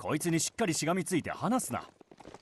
こいつにしっかりしがみついて離すな。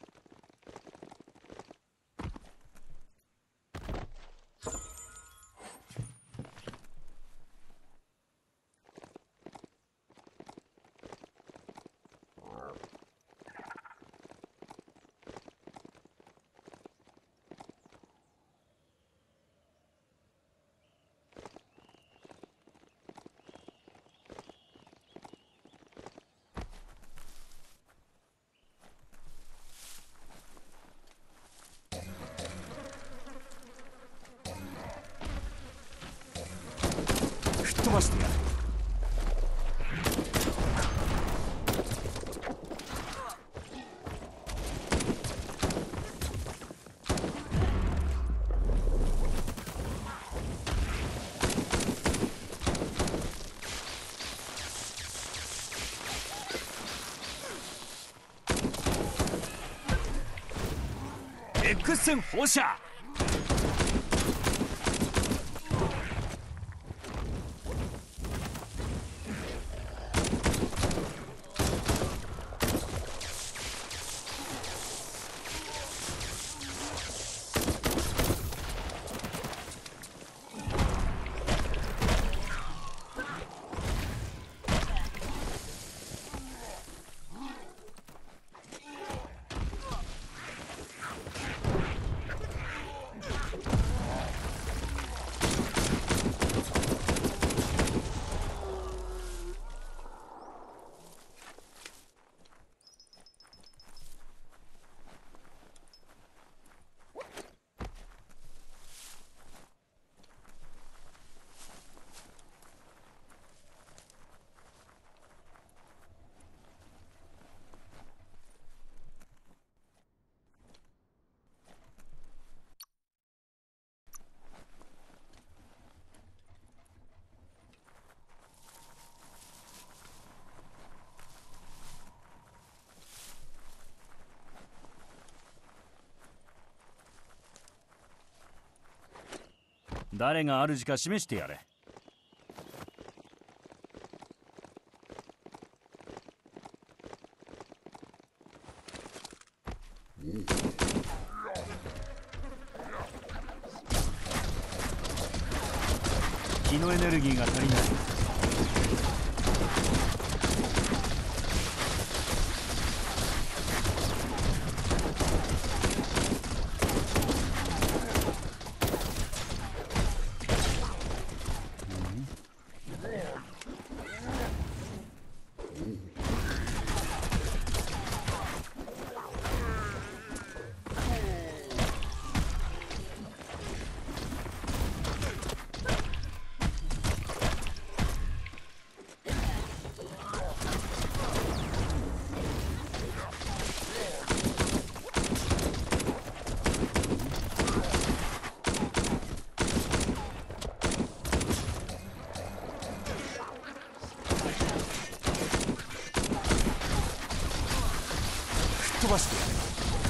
吹っ飛ばしてやる。X 線放射。誰が主か示してやれ。気のエネルギーが足りない。飛ばしてやる。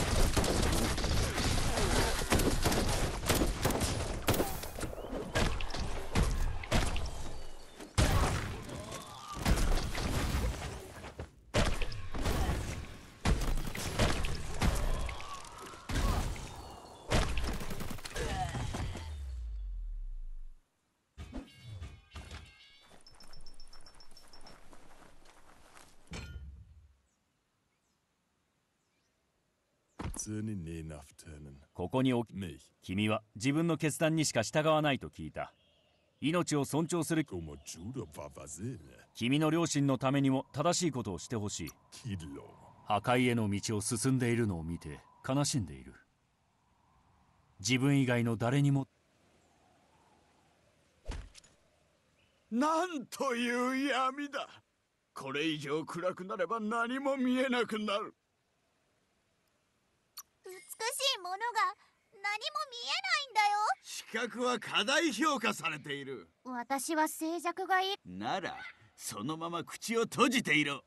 ここに置き、君は自分の決断にしか従わないと聞いた。命を尊重する君の両親のためにも正しいことをしてほしい。破壊への道を進んでいるのを見て悲しんでいる。自分以外の誰にも。 なんという闇だ。これ以上暗くなれば何も見えなくなる。 美しいものが何も見えないんだよ。 視覚は過大評価されている。 私は静寂がいい。 ならそのまま口を閉じていろ。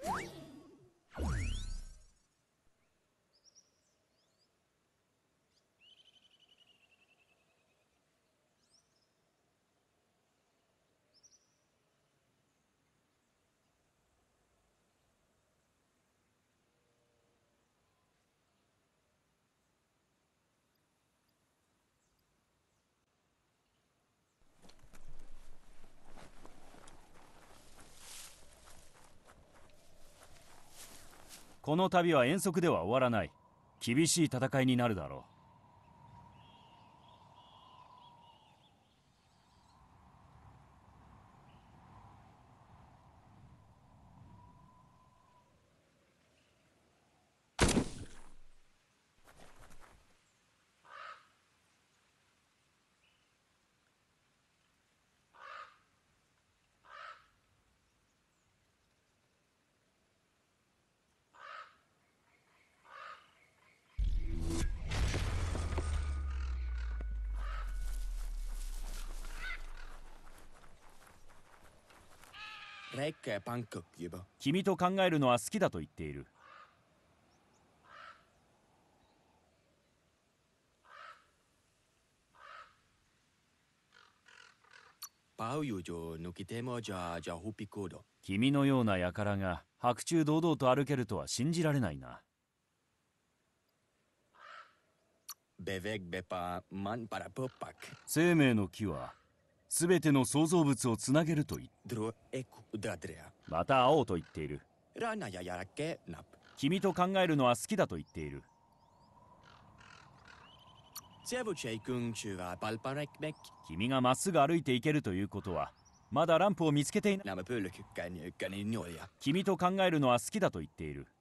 この旅は遠足では終わらない。厳しい戦いになるだろう。君と考えるのは好きだと言っている。君のような輩が白昼堂々と歩けるとは信じられないな。生命の木はすべての創造物をつなげると言ってまた会おうと言っている。君と考えるのは好きだと言っている。君がまっすぐ歩いていけるということはまだランプを見つけていない。君と考えるのは好きだと言っている。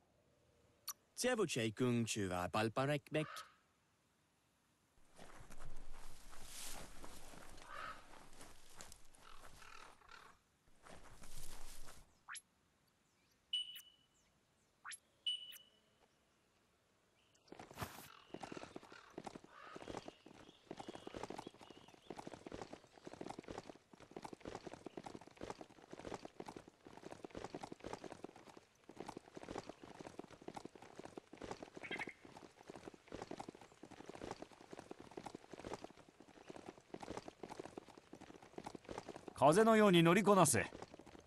風のように乗りこなせ。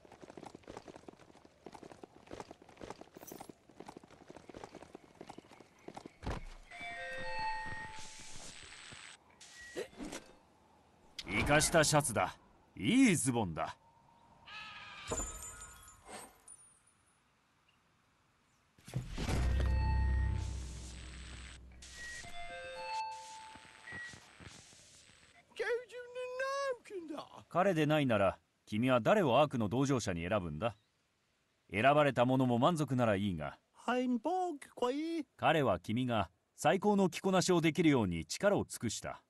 生かしたシャツだ。いいズボンだ。彼でないなら君は誰をアークの同乗者に選ぶんだ。選ばれた者も満足ならいいが、彼は君が最高の着こなしをできるように力を尽くした。